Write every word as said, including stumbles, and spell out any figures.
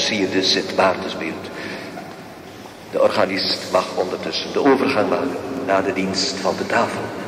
versierde Sint Maartensbeeld. De organist mag ondertussen de overgang maken naar de dienst van de tafel.